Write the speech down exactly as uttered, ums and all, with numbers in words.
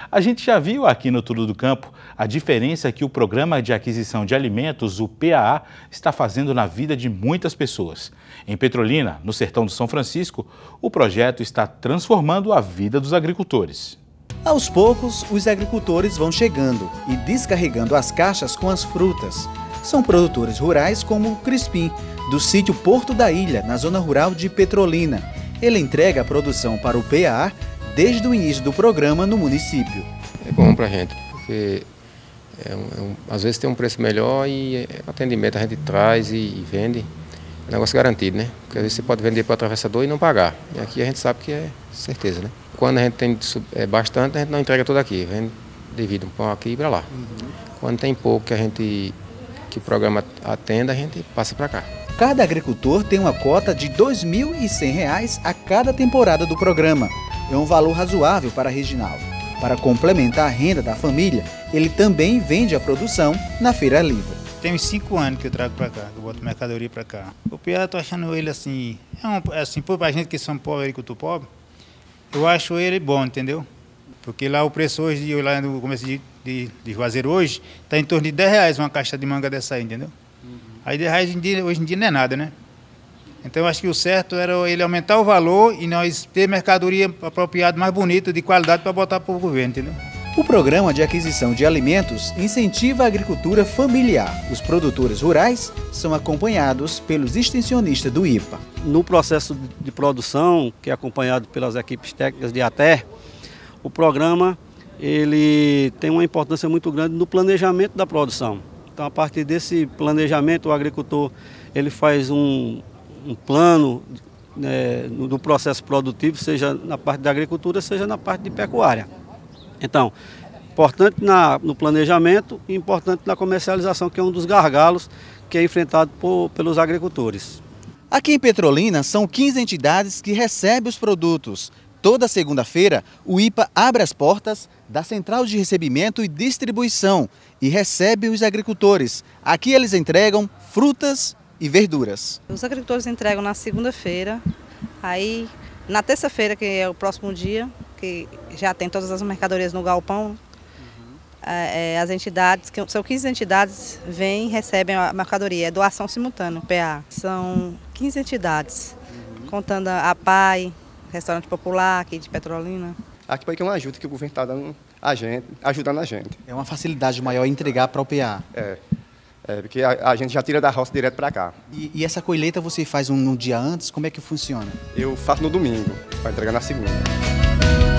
A gente já viu aqui no Tudo do Campo a diferença que o Programa de Aquisição de Alimentos, o P A A, está fazendo na vida de muitas pessoas. Em Petrolina, no sertão do São Francisco, o projeto está transformando a vida dos agricultores. Aos poucos, os agricultores vão chegando e descarregando as caixas com as frutas. São produtores rurais como o Crispim, do sítio Porto da Ilha, na zona rural de Petrolina. Ele entrega a produção para o P A A desde o início do programa no município. É bom para a gente, porque é um, é um, às vezes tem um preço melhor e o atendimento a gente traz e, e vende. É um negócio garantido, né? Porque às vezes você pode vender para o atravessador e não pagar. E aqui a gente sabe que é certeza, né? Quando a gente tem é, bastante, a gente não entrega tudo aqui, vende devido um pão aqui e para lá. Uhum. Quando tem pouco que a gente que o programa atenda, a gente passa para cá. Cada agricultor tem uma cota de dois mil e cem reais a cada temporada do programa. É um valor razoável para Reginaldo. Para complementar a renda da família, ele também vende a produção na Feira Livre. Tem uns cinco anos que eu trago para cá, que eu boto mercadoria para cá. O P A A, eu tô achando ele assim, é um, assim, para a gente que são pobre, agricultor pobre, eu acho ele bom, entendeu? Porque lá o preço hoje, lá no começo de, de, de Juazeiro hoje, está em torno de dez reais uma caixa de manga dessa aí, entendeu? Uhum. Aí dez reais hoje em, dia, hoje em dia não é nada, né? Então eu acho que o certo era ele aumentar o valor e nós ter mercadoria apropriada, mais bonita, de qualidade, para botar para o governo, entendeu? O Programa de Aquisição de Alimentos incentiva a agricultura familiar. Os produtores rurais são acompanhados pelos extensionistas do I P A. No processo de produção, que é acompanhado pelas equipes técnicas de ATER, o programa ele tem uma importância muito grande no planejamento da produção. Então, a partir desse planejamento, o agricultor ele faz um, um plano né, do processo produtivo, seja na parte da agricultura, seja na parte de pecuária. Então, importante na, no planejamento e importante na comercialização, que é um dos gargalos que é enfrentado por, pelos agricultores. Aqui em Petrolina, são quinze entidades que recebem os produtos. Toda segunda-feira, o I P A abre as portas da Central de Recebimento e Distribuição e recebe os agricultores. Aqui eles entregam frutas e verduras. Os agricultores entregam na segunda-feira, aí na terça-feira, que é o próximo dia, que já tem todas as mercadorias no galpão, uhum. é, as entidades, que são quinze entidades, vêm e recebem a mercadoria, é doação simultânea, P A A. São quinze entidades, uhum. contando a P A I, Restaurante Popular aqui de Petrolina. Aqui é uma ajuda que o governo está dando a gente, ajudando a gente. É uma facilidade maior entregar para o P A A. É, é porque a, a gente já tira da roça direto para cá. E, e essa colheita você faz um, um dia antes? Como é que funciona? Eu faço no domingo, para entregar na segunda.